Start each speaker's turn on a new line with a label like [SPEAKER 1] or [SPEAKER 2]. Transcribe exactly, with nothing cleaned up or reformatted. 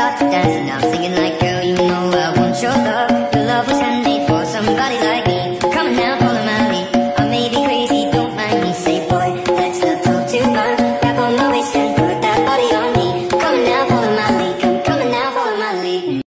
[SPEAKER 1] start to dance and I'm singing like a